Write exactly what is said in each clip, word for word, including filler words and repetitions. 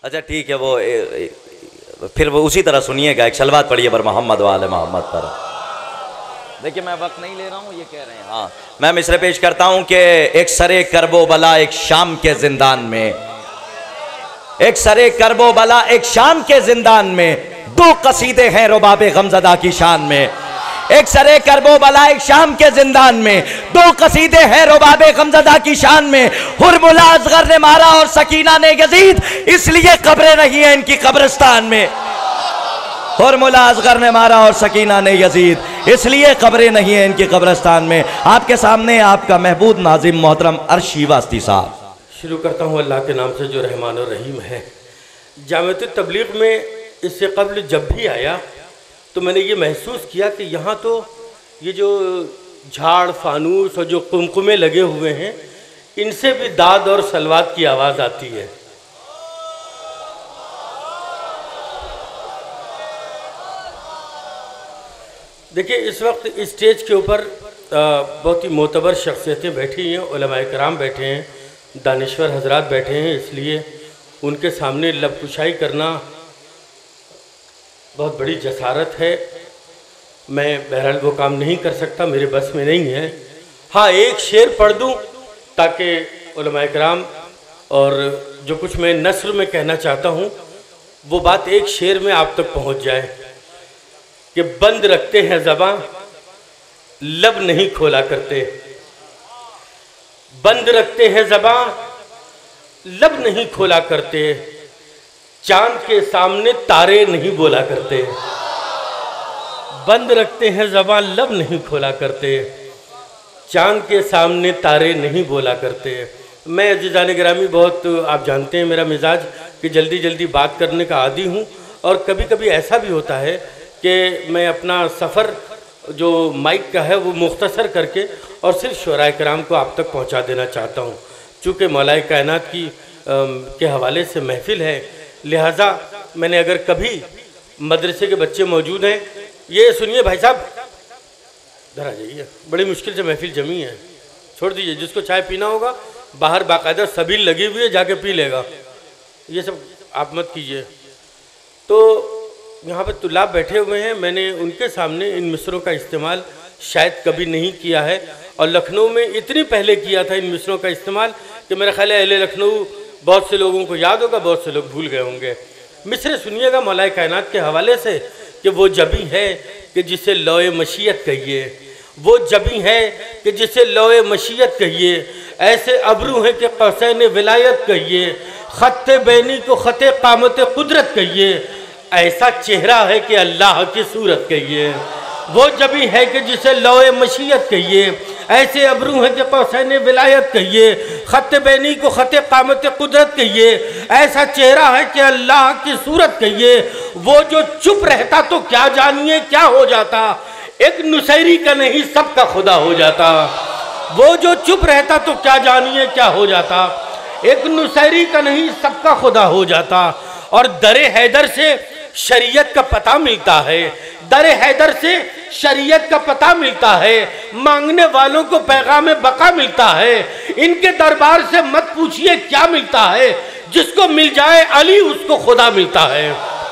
अच्छा ठीक है, वो ए, ए, फिर वो उसी तरह सुनिएगा, एक सलवात पढ़िए बर मोहम्मद वाले मोहम्मद पर। देखिए मैं वक्त नहीं ले रहा हूँ, ये कह रहे हैं। हाँ मैं मिसरे पेश करता हूँ कि एक सरे करबो बला एक शाम के जिंदान में, एक सरे करबो बला एक शाम के जिंदान में, दो कसीदे हैं रुबाबे गमज़दा की शान में। एक सरे करबो बला एक शाम के जिंदान में, दो कसीदे हैं रुबाबे गमज़दा की शान में। हुर्मुला असगर ने मारा और सकीना ने यजीद, इसलिए कब्रें नहीं है इनकी कब्रिस्तान में। हुर्मुला असगर ने मारा और सकीना ने यजीद, इसलिए कब्रें नहीं है इनकी कब्रिस्तान में। आपके सामने आपका महबूब नाजिम मोहतरम अर्शी वास्ती साहब। शुरू करता हूँ अल्लाह के नाम से जो रहमान और रहीम है। जामिअत तबलीग में इससे कबल जब भी आया तो मैंने ये महसूस किया कि यहाँ तो ये जो झाड़ फानूस और जो कुमकुमे लगे हुए हैं, इनसे भी दाद और सलवात की आवाज़ आती है। देखिए इस वक्त स्टेज के ऊपर बहुत ही मोतबर शख्सियतें बैठी हैं, उलमाए कराम बैठे हैं, दानिश्वर हजरात बैठे हैं, इसलिए उनके सामने लब कुशाई करना बहुत बड़ी जसारत है। मैं बहरहाल वो काम नहीं कर सकता, मेरे बस में नहीं है। हाँ एक शेर पढ़ दूँ ताकि उलमाए कराम और जो कुछ मैं नस्र में कहना चाहता हूँ वो बात एक शेर में आप तक पहुँच जाए कि बंद रखते हैं ज़बां लब नहीं खोला करते, बंद रखते हैं ज़बां लब नहीं खोला करते, चांद के सामने तारे नहीं बोला करते। बंद रखते हैं ज़बां लब नहीं खोला करते, चांद के सामने तारे नहीं बोला करते। मैं अज़ीज़ान गिरामी बहुत आप जानते हैं मेरा मिजाज कि जल्दी जल्दी बात करने का आदी हूँ, और कभी कभी ऐसा भी होता है कि मैं अपना सफ़र जो माइक का है वो मुख्तसर करके और सिर्फ शुराए कराम को आप तक पहुँचा देना चाहता हूँ। चूँकि मौलाए कायनात की आ, के हवाले से महफिल है, लिहाजा मैंने अगर कभी मदरसे के बच्चे मौजूद हैं, ये सुनिए भाई साहब इधर आ जाइए, बड़ी मुश्किल से महफिल जमी है, छोड़ दीजिए, जिसको चाय पीना होगा बाहर बाकायदा सबील लगी हुई है, जाके पी लेगा, ये सब आप मत कीजिए। तो यहाँ पर तुलाब बैठे हुए हैं, मैंने उनके सामने इन मिसरों का इस्तेमाल शायद कभी नहीं किया है, और लखनऊ में इतनी पहले किया था इन मिसरों का इस्तेमाल कि मेरा ख्याल है अहले लखनऊ बहुत से लोगों को याद होगा, बहुत से लोग भूल गए होंगे। मिसरे सुनिएगा मौलाए कायनात के हवाले से कि वो जबी है कि जिसे लौए मशीयत कहिए, वो जबी है कि जिसे लौए मशीयत कहिए, ऐसे अबरू हैं कि कौसैन विलायत कहिए, ख़त्ते बैनी को ख़त्ते क़ामत कुदरत कहिए, ऐसा चेहरा है कि अल्लाह की सूरत कहिए। वो जबी है कि जिसे लौए मशीयत कहिए, ऐसे अबरू हैं कि कौसैन विलायत कहिए, ख़त्ते बैनी को ख़त्ते क़ामत कुदरत कहिए, ऐसा चेहरा है कि अल्लाह की सूरत कहिए। वो जो चुप रहता तो क्या जानिए क्या हो जाता, एक नुसैरी का नहीं सबका खुदा हो जाता। वो जो चुप रहता तो क्या जानिए क्या हो जाता, एक नुसैरी का नहीं सबका खुदा हो जाता। और दरे हैदर से शरीयत का पता मिलता है, दरे हैदर से शरीयत का पता मिलता है, मांगने वालों को पैगाम बका मिलता है। इनके दरबार से मत पूछिए क्या मिलता है, जिसको मिल जाए अली उसको खुदा मिलता है।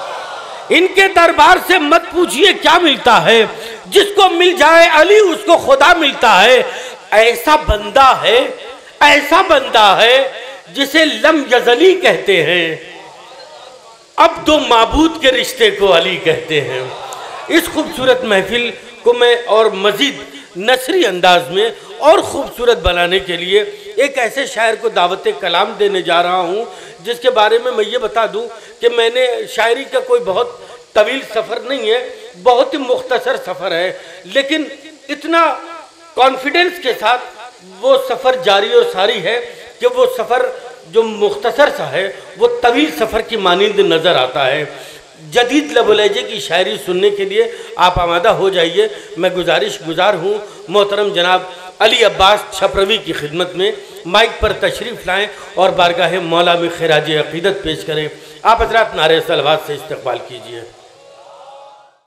इनके दरबार से मत पूछिए क्या मिलता है, जिसको मिल जाए अली उसको खुदा मिलता है। ऐसा बंदा है, ऐसा बंदा है जिसे लम यजली कहते हैं, अब दो माबूद के रिश्ते को अली कहते हैं। इस खूबसूरत महफिल को मैं और मज़ीद नसरी अंदाज में और ख़ूबसूरत बनाने के लिए एक ऐसे शायर को दावत कलाम देने जा रहा हूँ, जिसके बारे में मैं ये बता दूँ कि मैंने शायरी का कोई बहुत तवील सफ़र नहीं है, बहुत ही मुख्तसर सफ़र है, लेकिन इतना कॉन्फिडेंस के साथ वो सफ़र जारी और सारी है कि वो सफ़र जो मुख्तसर सा है वो तवील सफ़र की मानिंद नज़र आता है। जदीद लब लहजे की शायरी सुनने के लिए आप आमादा हो जाइए। मैं गुजारिश गुजार हूँ मोहतरम जनाब अली अब्बास छपरवी की खिदमत में माइक पर तशरीफ़ लाएँ और बारगाह मौला में खिराज अक़ीदत पेश करें। आप हज़रात नारे सलवात से इस्तक़बाल कीजिए।